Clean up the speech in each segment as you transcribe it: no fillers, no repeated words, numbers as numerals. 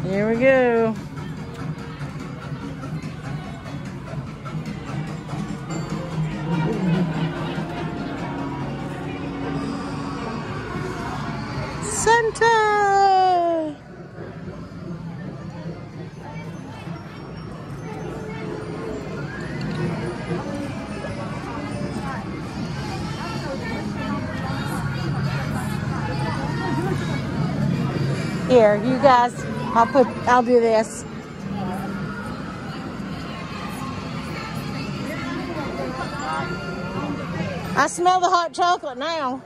Here we go. Santa! Here, you guys, I'll do this. I smell the hot chocolate now.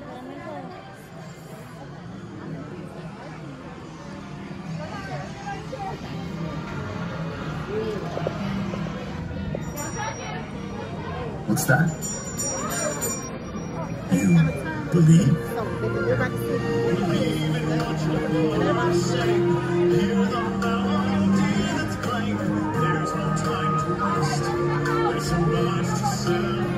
What's that? You believe? Believe in what you're saying. Hear the melody that's playing. There's no time to waste. There's so much to say.